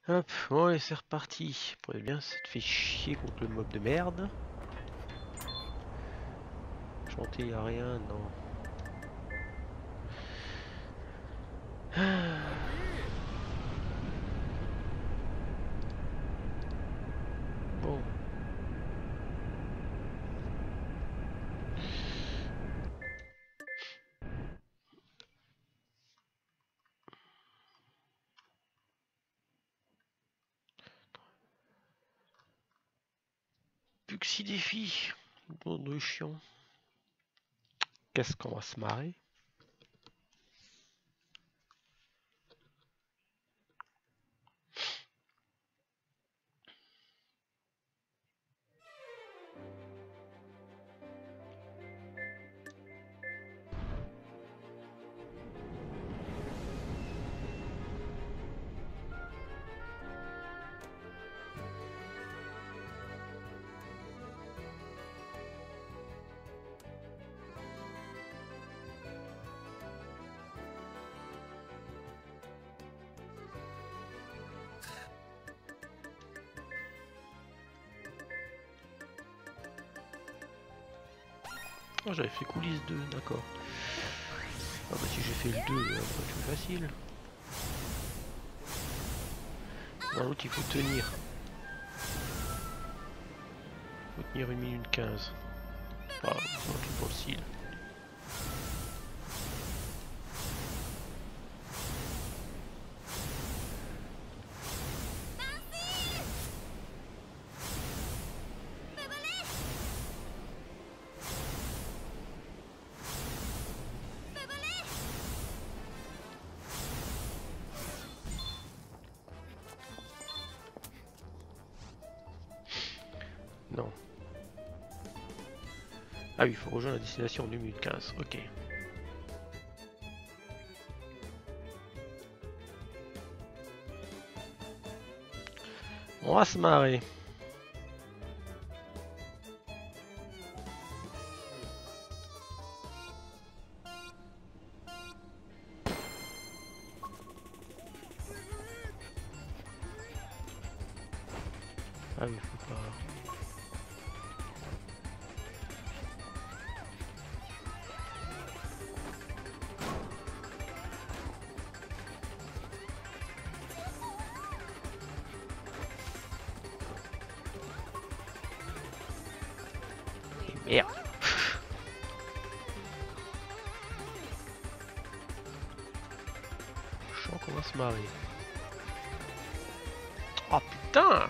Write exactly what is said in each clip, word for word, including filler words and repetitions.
Hop, bon allez c'est reparti. Pour bien, ça te fait chier contre le mob de merde. Chanter y a rien, non. Bon. Plus que six défis. Bon, de chiant. Qu'est-ce qu'on va se marrer? Oh, j'avais fait coulisses deux, d'accord. Ah bah si j'ai fait le deux, c'est plus facile. Dans l'autre il faut tenir. Il faut tenir une minute quinze. Ah, c'est un truc pour le style. Non. Ah oui, il faut rejoindre la destination en deux minutes quinze, ok. On va se marrer. Ah oui, faut pas... Et merde. Je sens qu'on va se marrer. Oh putain!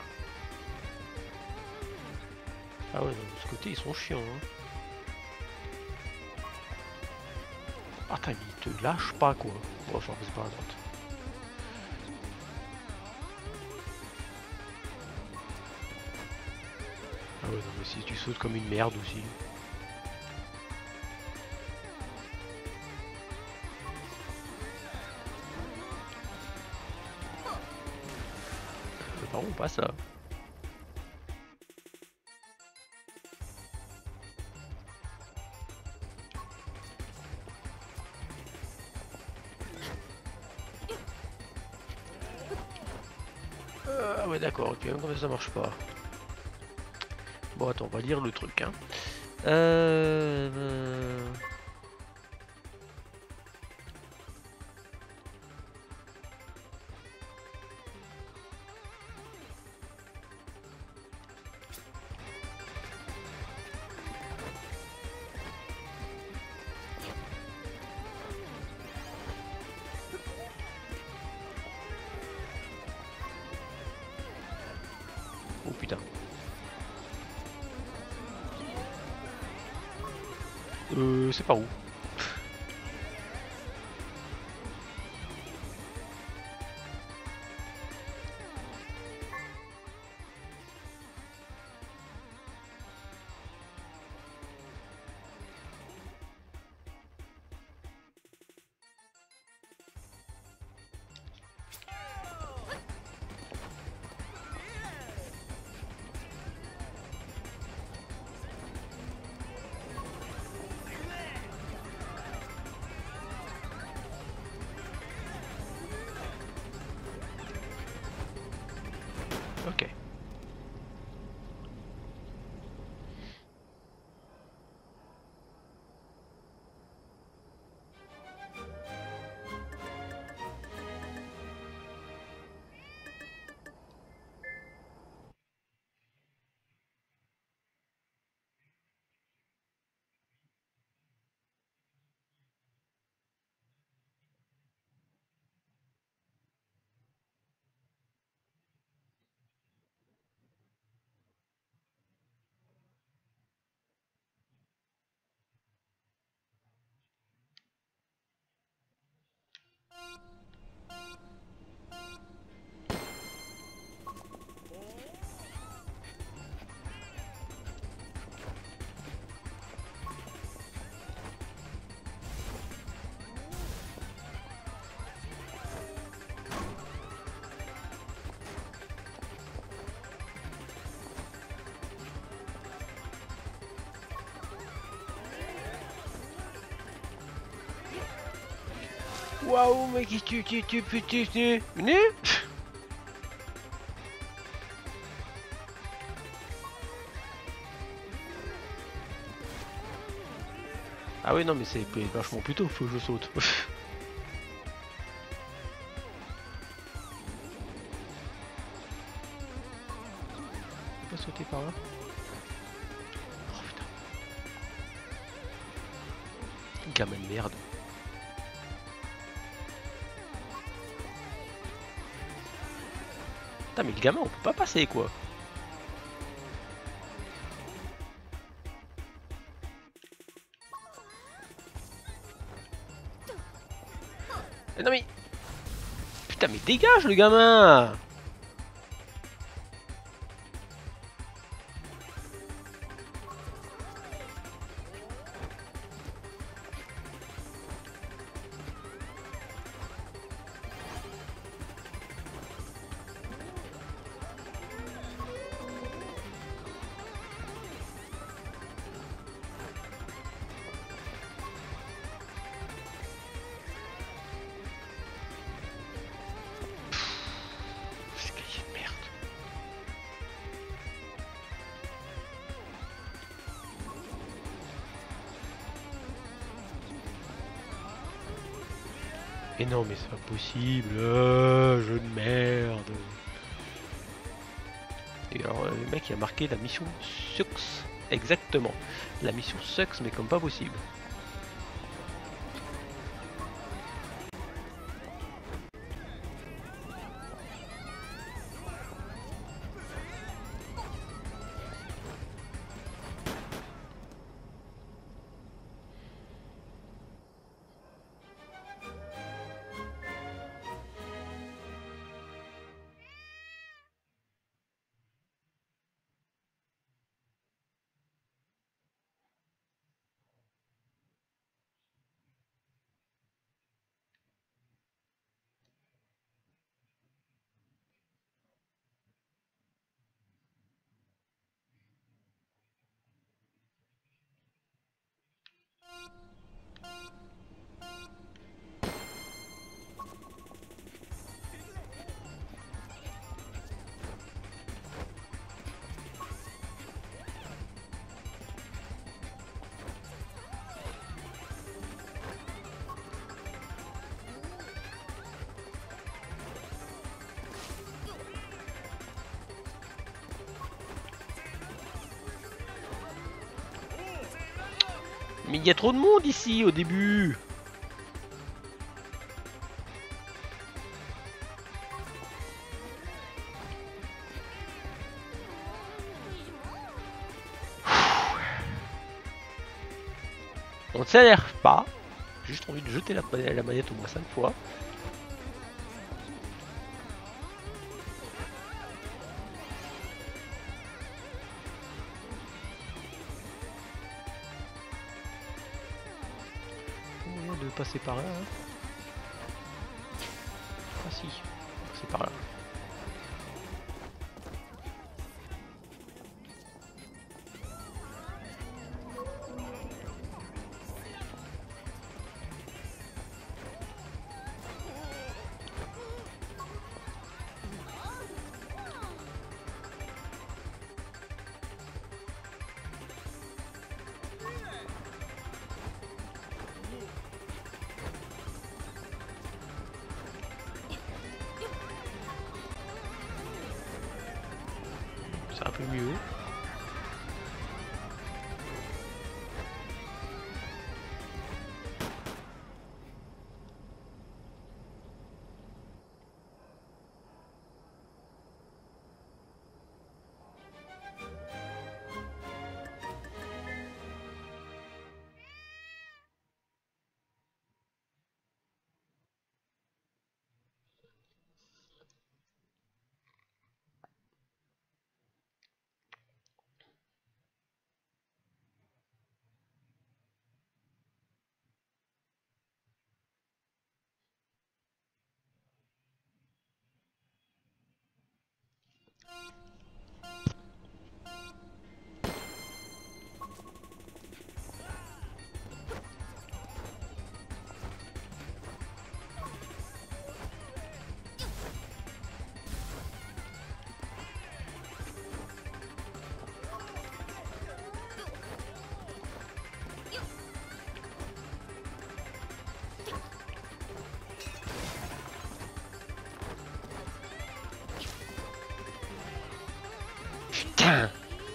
Ah ouais, de ce côté ils sont chiants. Hein. Ah t'as ils te lâchent pas quoi. Bon, enfin c'est pas à droite. Ah ouais, non mais si tu sautes comme une merde aussi. Mais par contre pas ça. Ah ouais d'accord, ok, comme ça ça marche pas. Bon attends, on va lire le truc hein. Euh... euh... Oh putain. Euh, c'est par où? Ok. Waouh, mais qui tu tu tu tu tu tu venu? Ah oui non mais c'est vachement plus tôt, faut que je saute. Pas sauter par là. Oh putain. Gamin de merde. Putain mais le gamin on peut pas passer quoi. Mais non mais... Putain mais dégage le gamin. Mais non mais c'est pas possible, euh, jeu de merde. Et alors le mec il a marqué la mission sucks. Exactement. La mission sucks mais comme pas possible. Mais il y a trop de monde ici au début. On ne s'énerve pas. J'ai juste envie de jeter la, la manette au moins cinq fois. De passer par là. Hein. Ah si, c'est par là. peu mieux. Putain!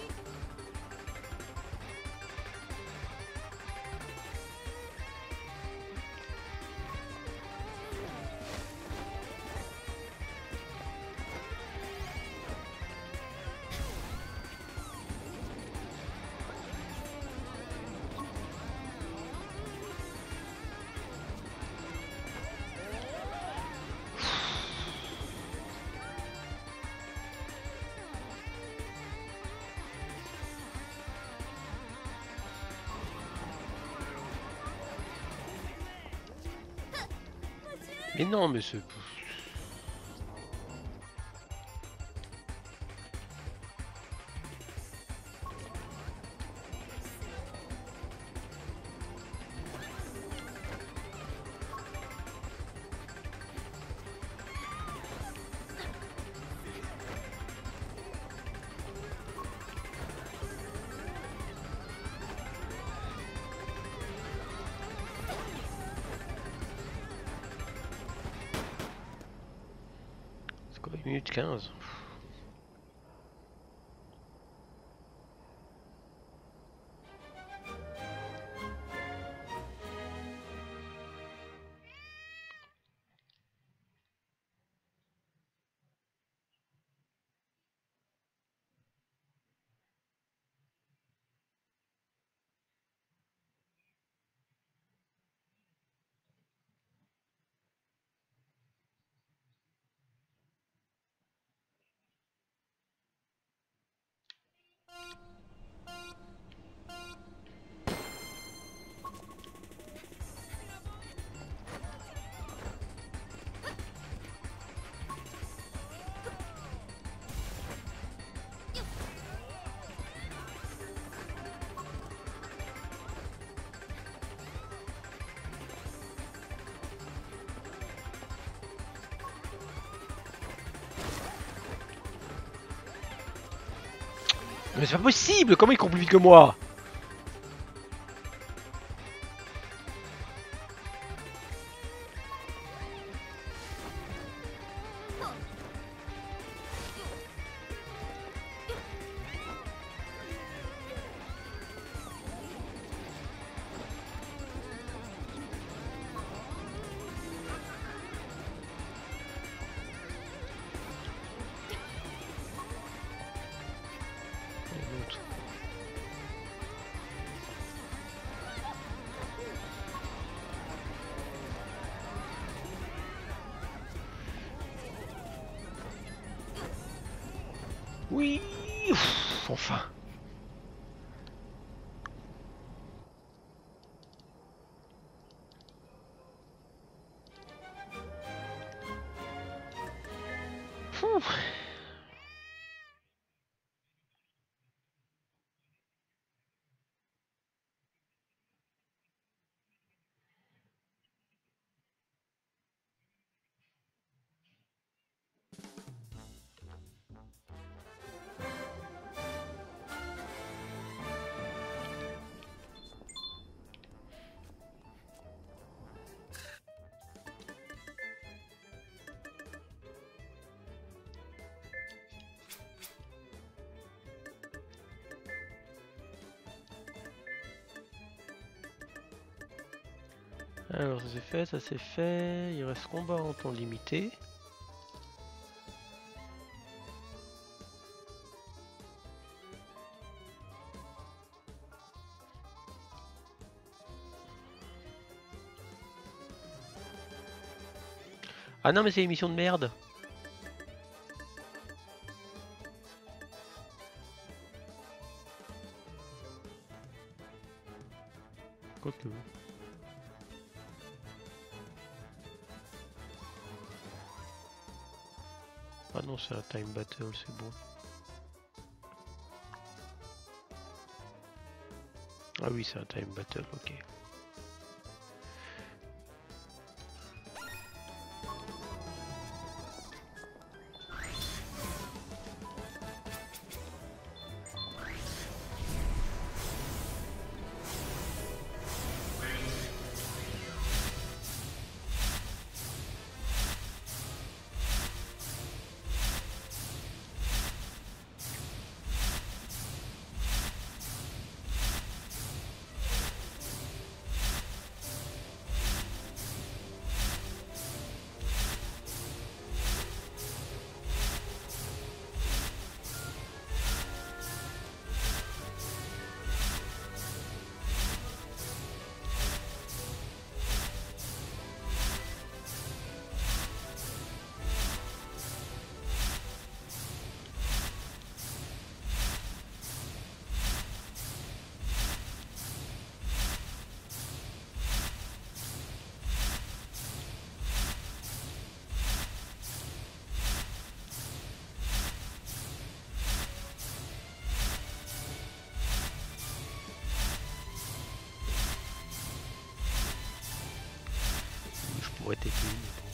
Mais non, mais ce... C'est quoi, une minute quinze? Mais c'est pas possible! Comment il court plus vite que moi? Oui, ouf, enfin. Ouh. Alors ça c'est fait, ça c'est fait. Il reste combat en temps limité. Ah non mais c'est émission de merde. Quoique. Ah non c'est un time battle, c'est bon. Ah oui c'est un time battle, ok. Ouais, t'es plus, mais bon.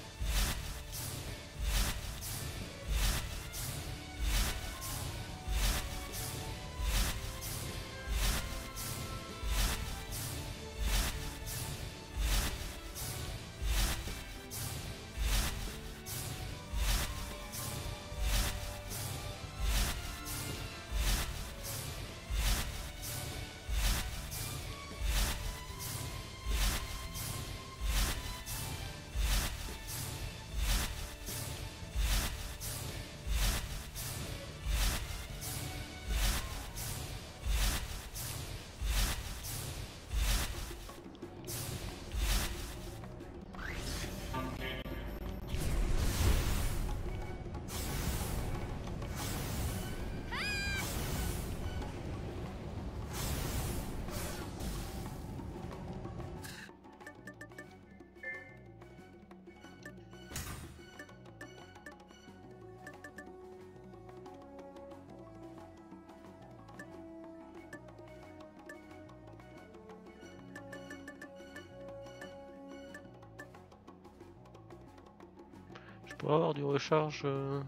Je pourrais avoir du recharge. Euh...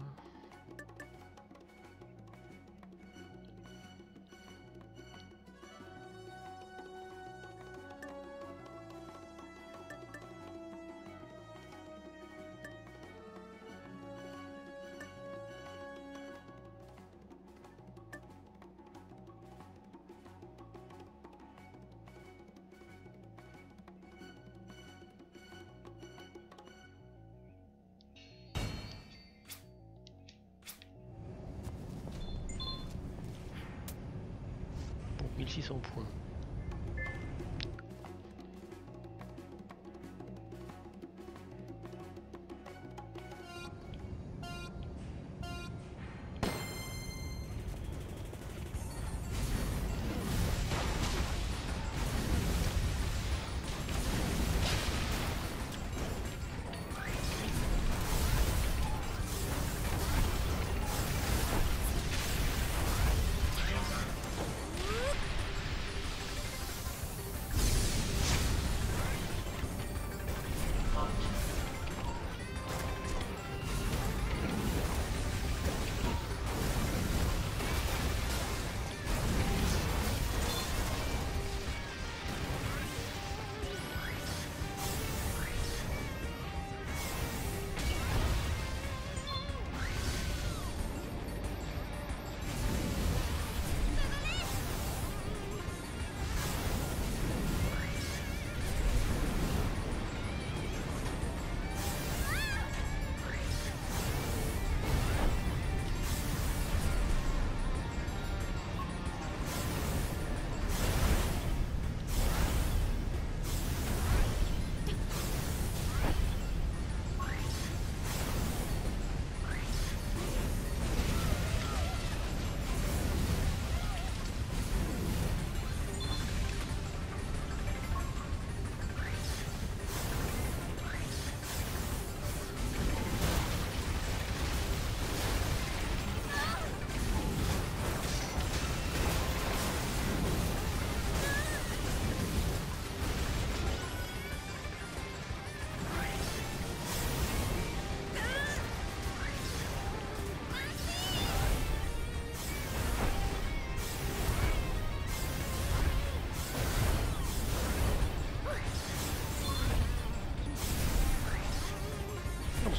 mille six cents points.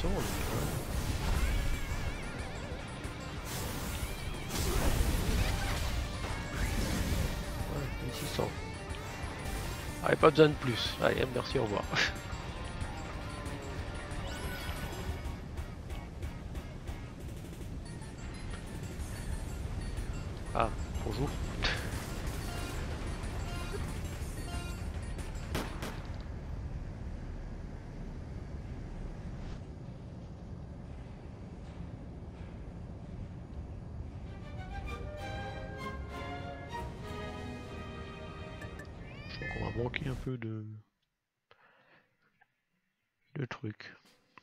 cents. Donc, hein. Ouais, mille six cents. Allez, pas besoin de plus. Allez, merci, au revoir. Ah, bonjour. Je crois qu'on va manquer un peu de, de trucs.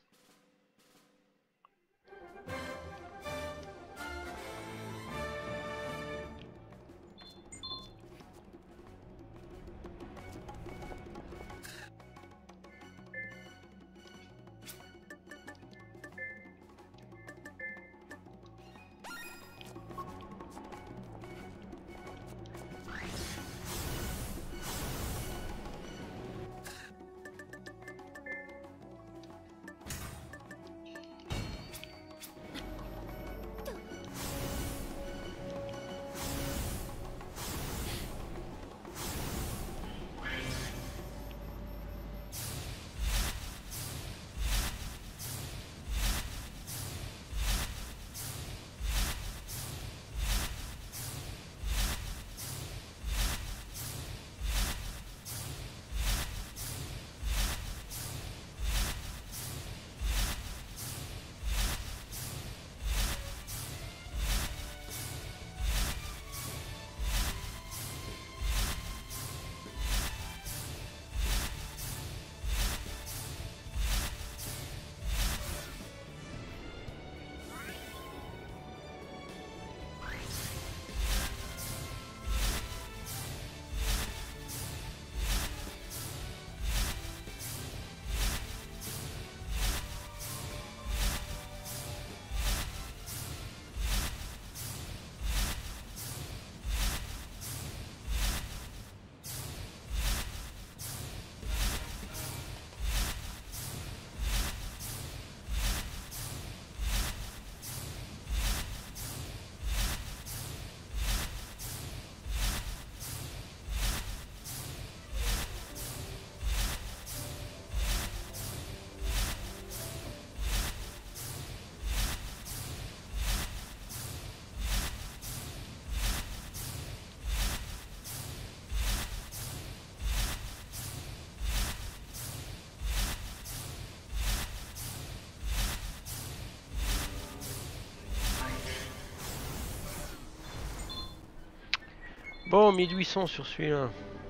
Bon, mille huit cents sur celui-là.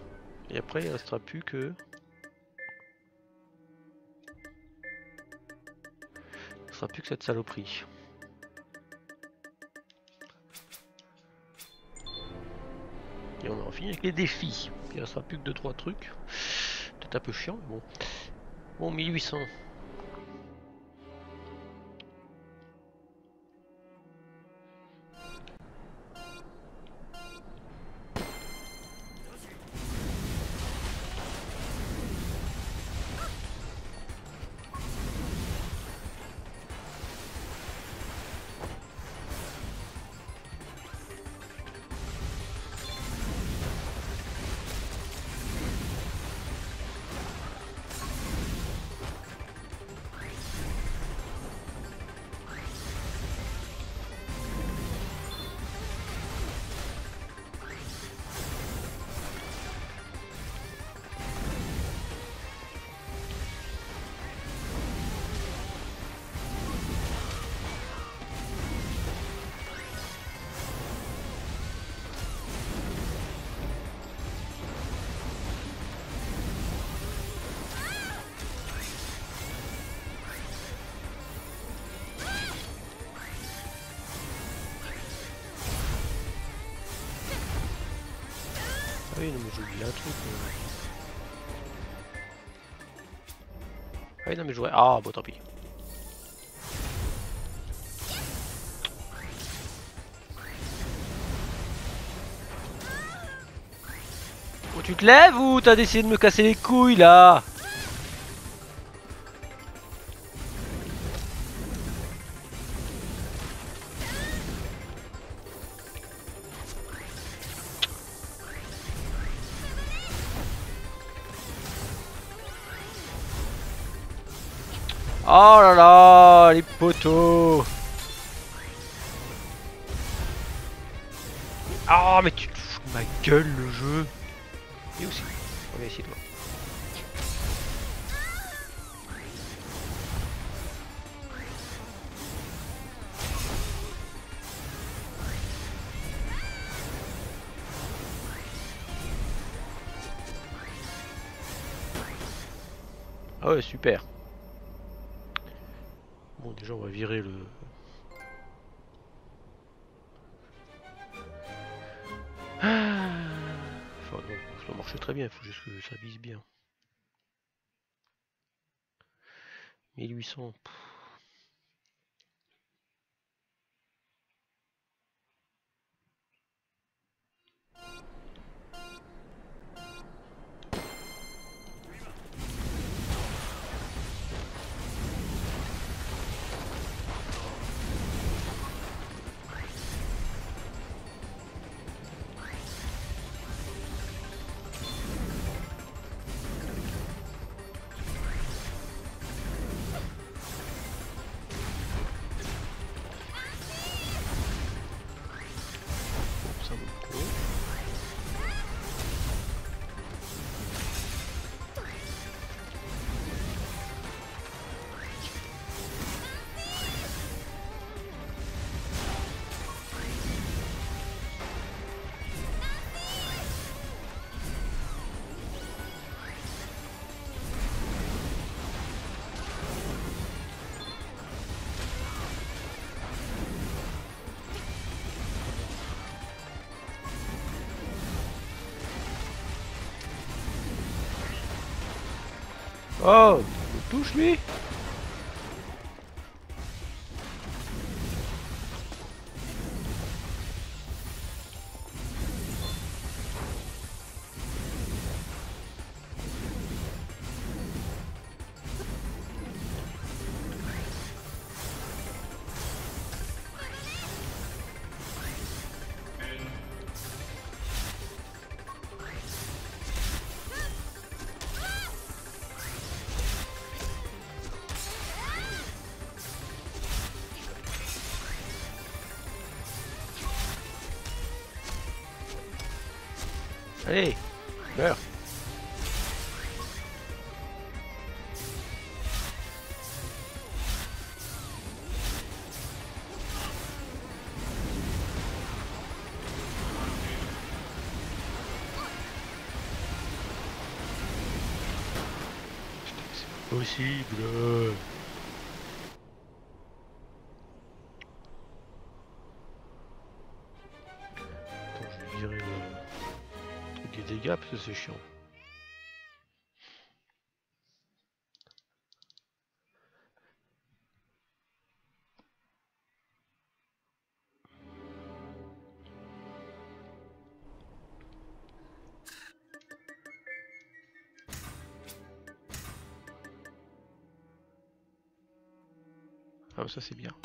Et après, il ne restera plus que... Il ne restera plus que cette saloperie. Et on aura fini avec les défis. Il ne restera plus que deux trois trucs. Peut-être un peu chiant, mais bon. Bon, mille huit cents. Ah oui, non, mais j'ai oublié un truc. Mais... Ah oui, non, mais je voudrais... Ah, bon, tant pis. Oh, tu te lèves ou t'as décidé de me casser les couilles, là? Oh là là, les poteaux. Ah, mais tu te fous de ma gueule, le jeu. Et aussi. On va essayer toi. Ah ouais, super. Bon, déjà, on va virer le... Ah. Enfin, non, ça doit marcher très bien, il faut juste que ça vise bien. mille huit cents. Ça vaut le coup. Oh, il me touche lui. Allez, meurs. C'est pas possible. Attends, je vais virer le truc des dégâts parce que c'est chiant. Ah, ça c'est bien.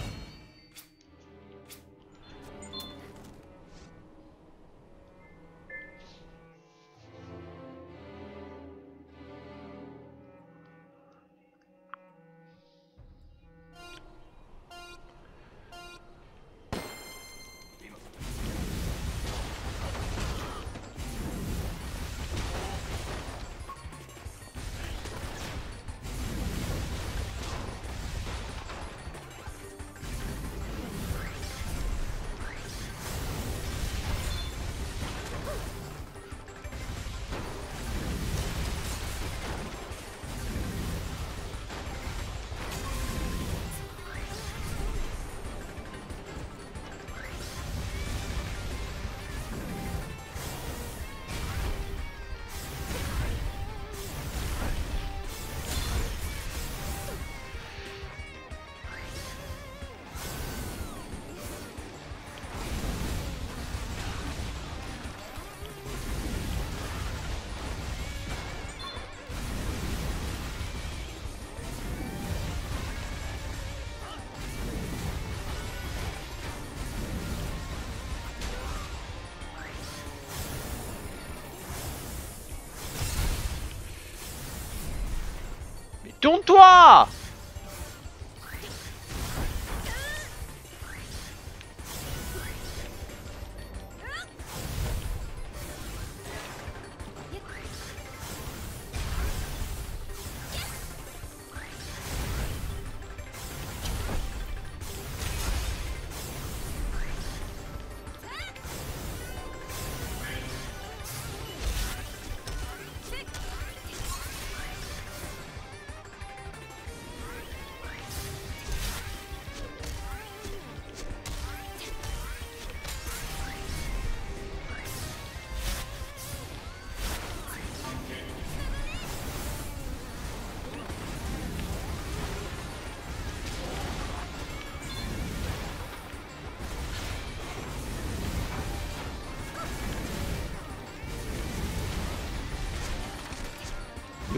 Mais tourne-toi!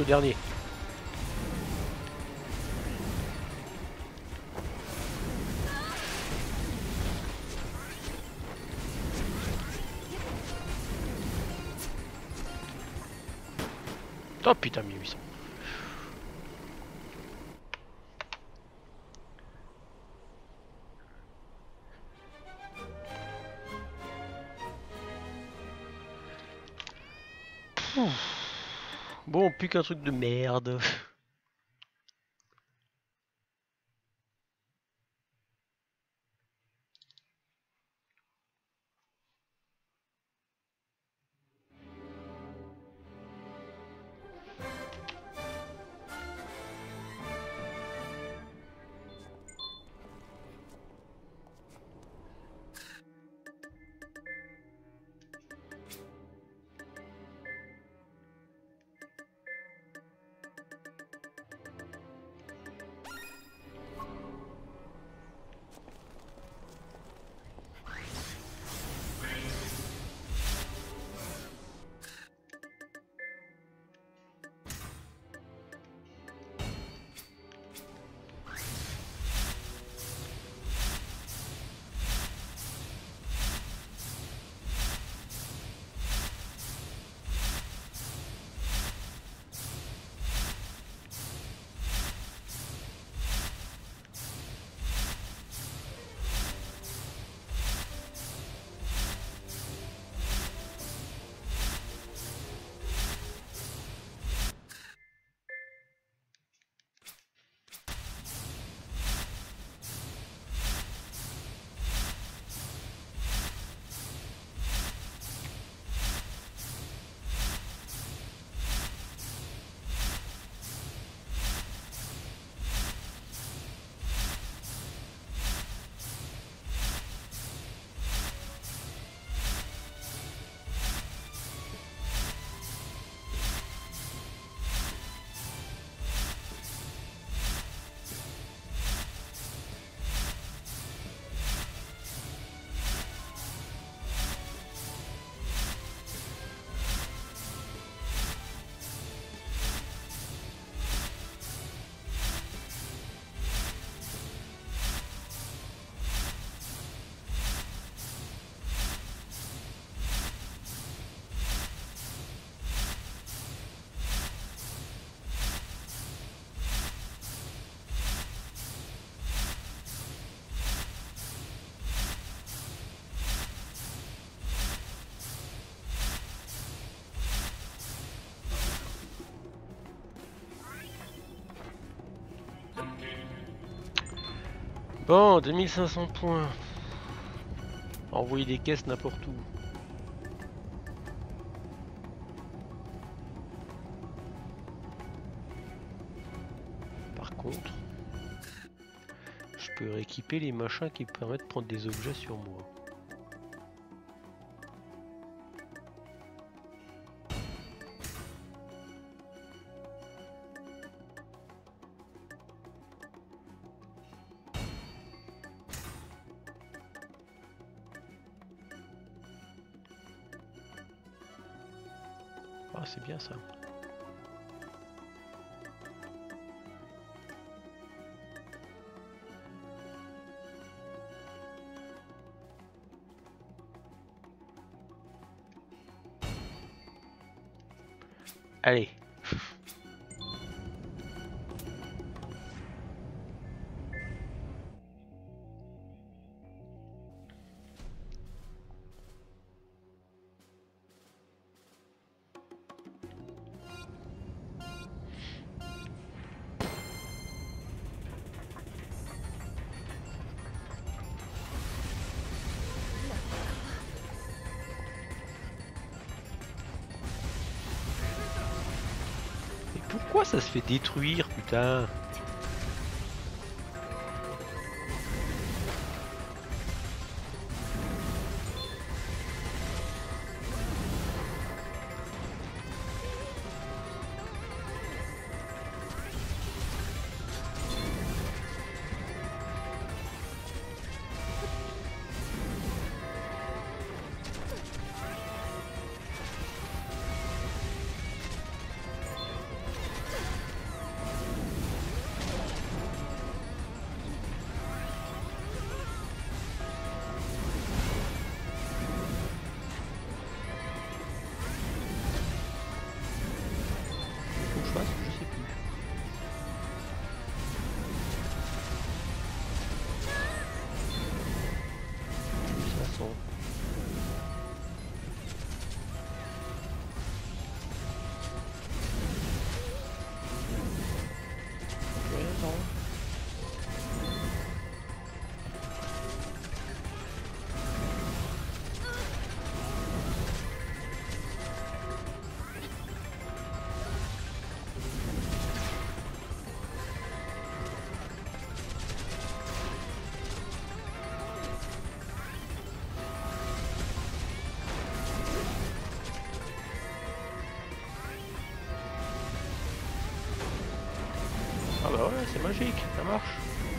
dernier. Oh putain, mille huit cents. Bon, plus qu'un truc de merde. Bon, deux mille cinq cents points. Envoyer des caisses n'importe où. Par contre, je peux rééquiper les machins qui permettent de prendre des objets sur moi. Ah, c'est bien ça. Allez. Pourquoi ça se fait détruire, putain? c'est magique, ça marche.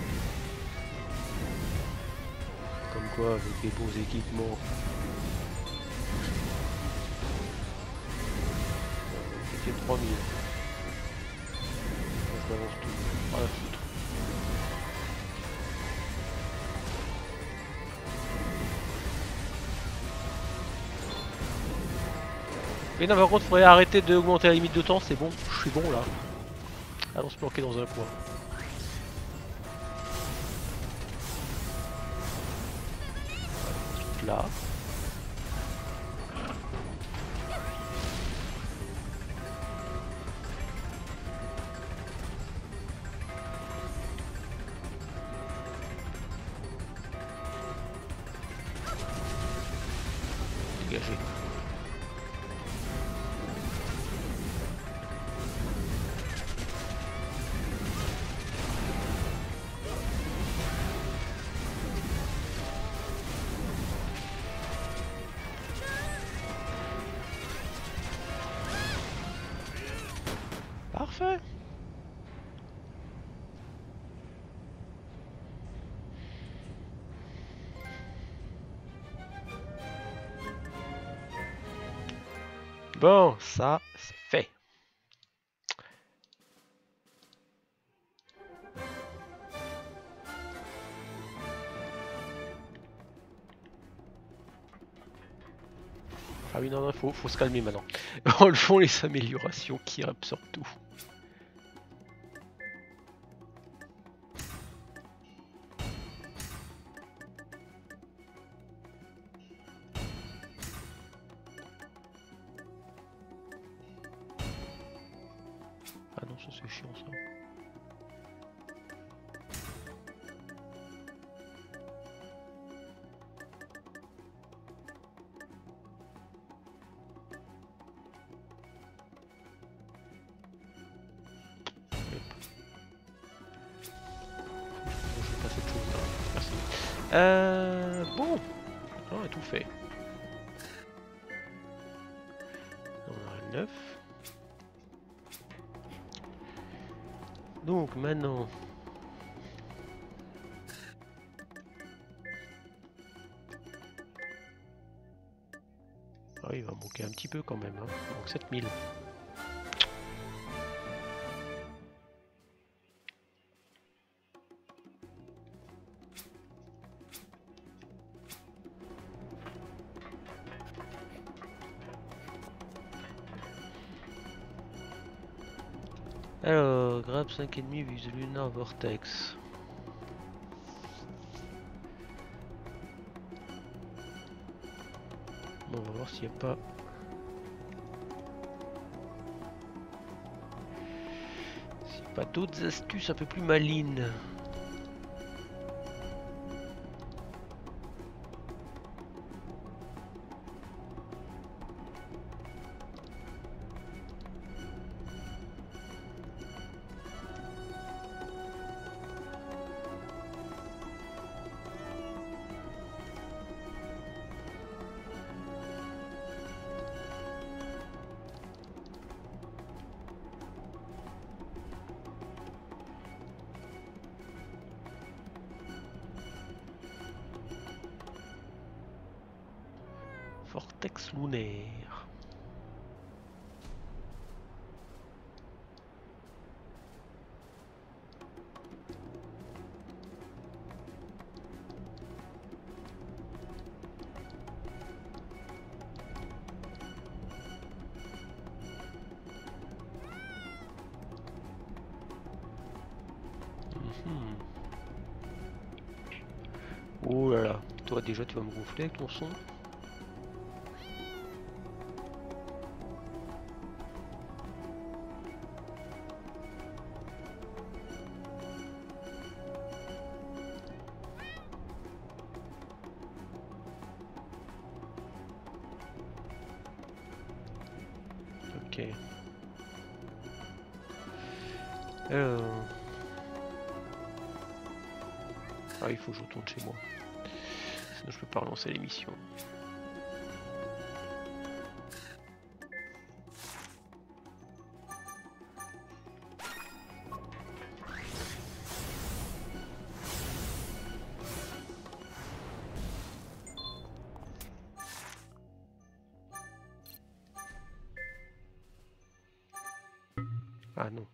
Comme quoi, avec des bons équipements. C'était trois mille. Je m'avance tout. Ah, la foutre. Mais non, par contre, il faudrait arrêter d'augmenter la limite de temps, c'est bon, je suis bon là. Allons se planquer dans un coin. Là. Dégagé. Parfait. Bon, ça, c'est fait. Ah oui, non, non, faut, faut se calmer maintenant. Enlevons les améliorations qui absorbent tout. Ah non, ça c'est chiant ça. Euh, bon, on a tout fait. On a neuf. Donc maintenant, ah, il va manquer un petit peu quand même, hein. Donc sept mille. Alors, grab cinq virgule cinq vise Lunar Vortex. Bon, on va voir s'il n'y a pas... S'il n'y a pas d'autres astuces un peu plus malines. Vortex lunaire. Mmh. Oh là là, toi déjà tu vas me gonfler avec ton son. Ok. Alors... Ah, il faut que je retourne chez moi. Sinon je peux pas relancer l'émission. Ah non.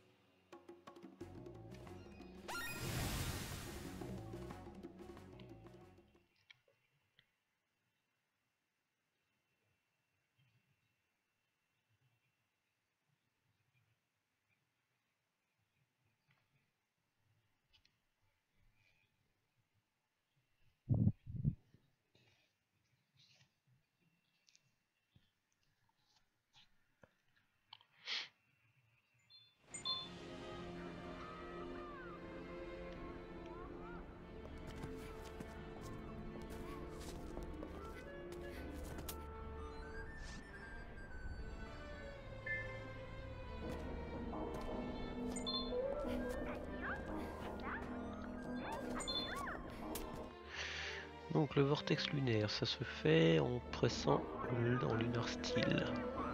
Donc le vortex lunaire, ça se fait en pressant dans Lunar Steel.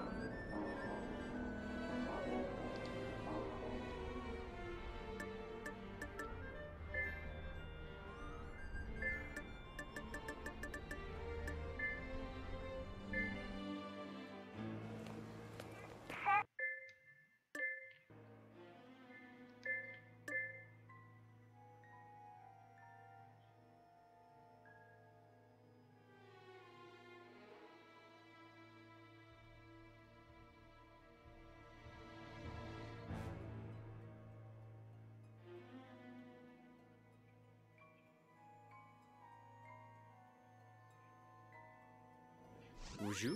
Bonjour.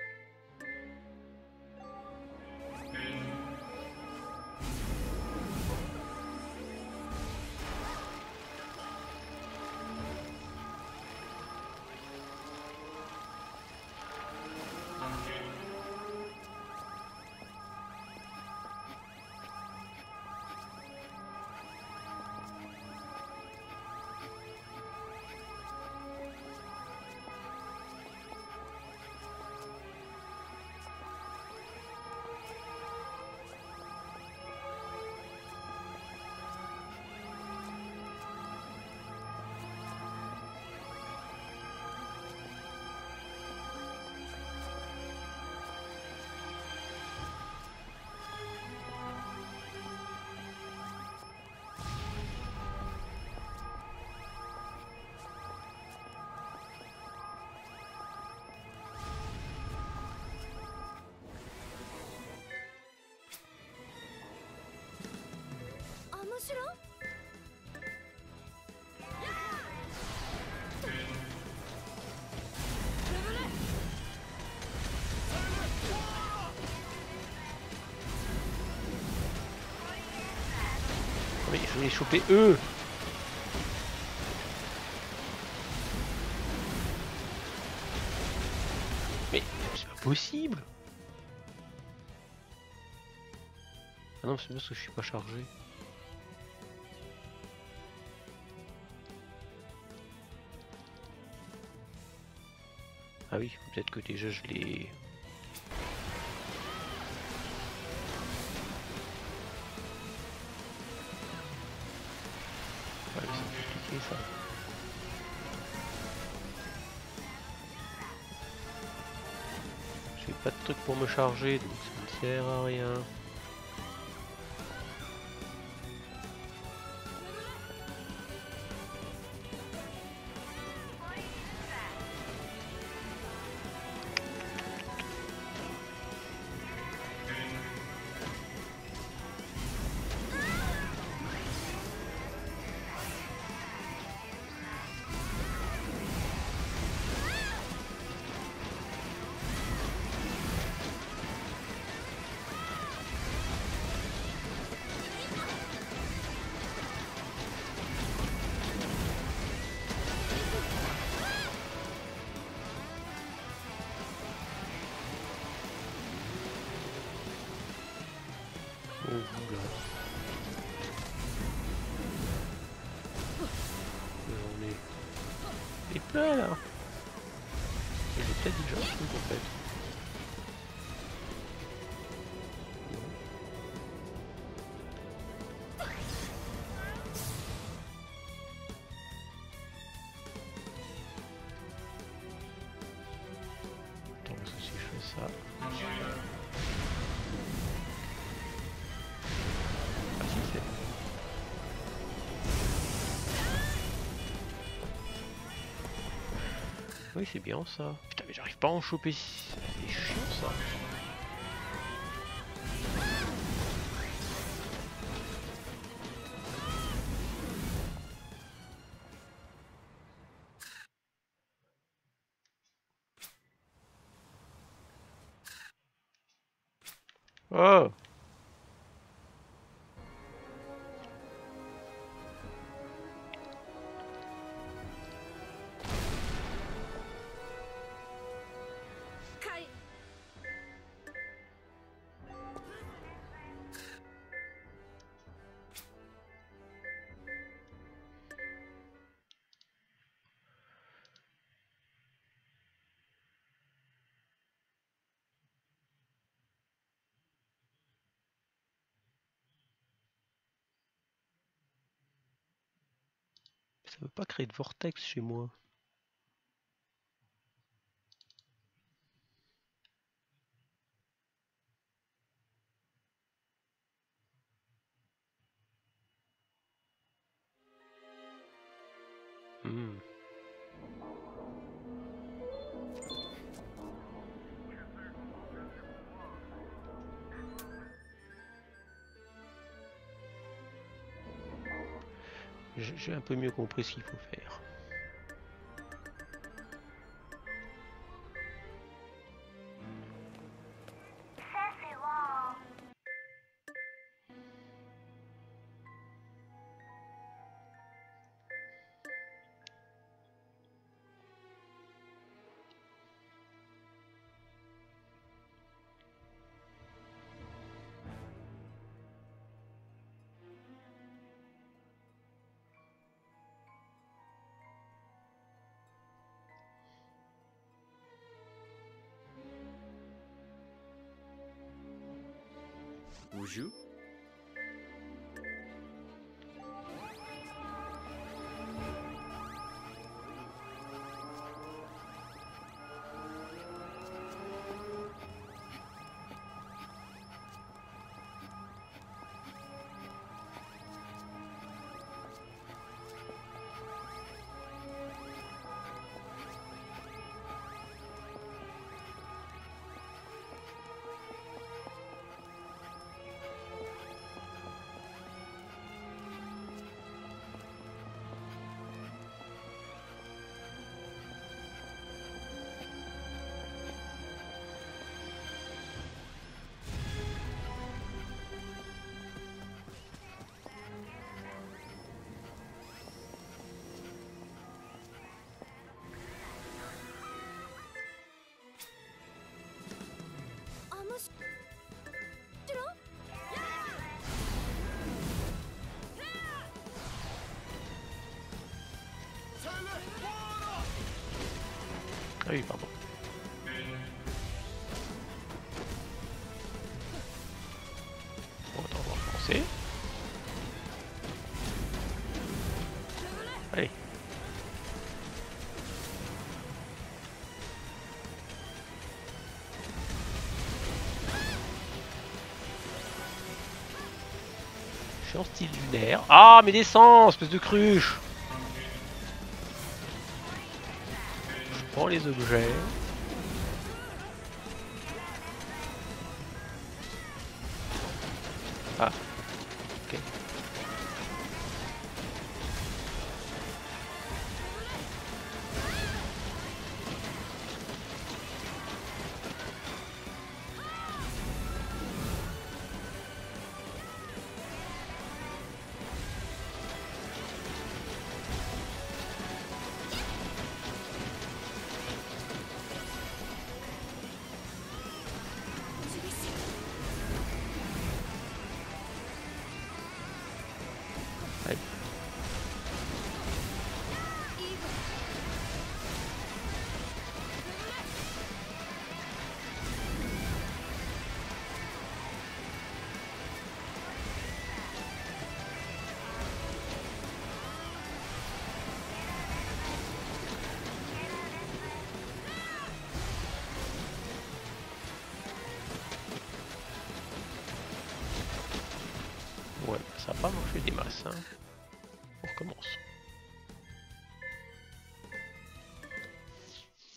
Oui, je vais les choper eux. Mais c'est pas possible. Ah non, c'est parce que je suis pas chargé. Ah oui, peut-être que déjà je l'ai... Ouais, c'est compliqué ça. J'ai pas de truc pour me charger, donc ça ne sert à rien. Oh, oula. J'en ai... Et plein là. Et j'ai peut-être déjà un truc en fait. Attends, parce que si je fais ça... Oui, c'est bien ça. Putain, mais j'arrive pas à en choper. C'est chiant ça. Oh! Ça veut pas créer de vortex chez moi. Hmm. J'ai un peu mieux compris ce qu'il faut faire. Wuju. Ah oui, pardon. Bon, attends, on va recommencer. Allez. Je suis en style lunaire. Ah, mais descends, espèce de cruche. Je prends les objets. Ah, ok. Allez. Ouais, ça n'a pas marché des masses. Hein. On recommence.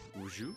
Uju.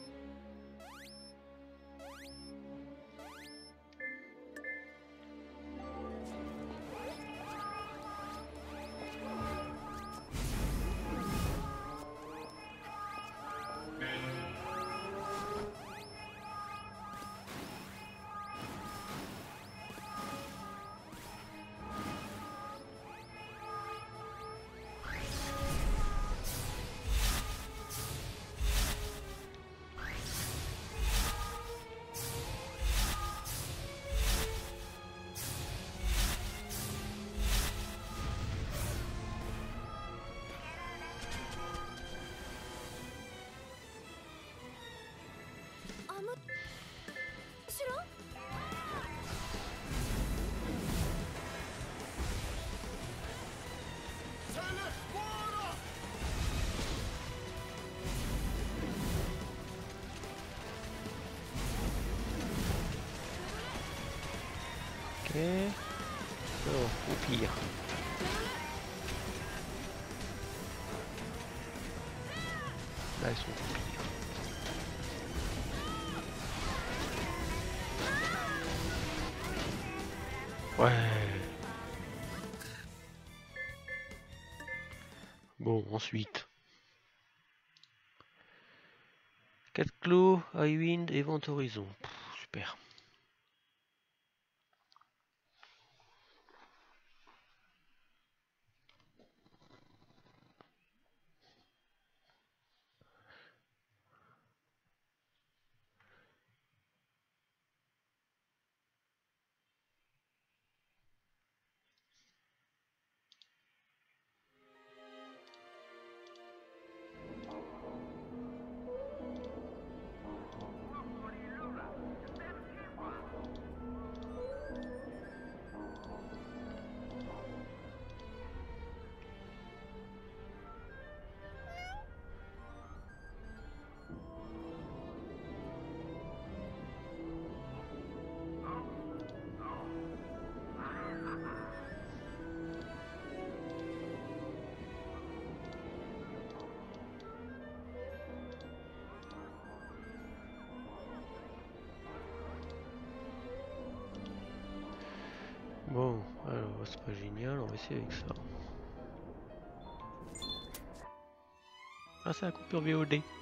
Ok. Oh, au pire. Là, ils sont au pire. Ouais. Bon, ensuite. quatre clos, Highwind et Vent Horizon. Pff, super. Bon, alors c'est pas génial, on va essayer avec ça. Ah, c'est la coupure V O D.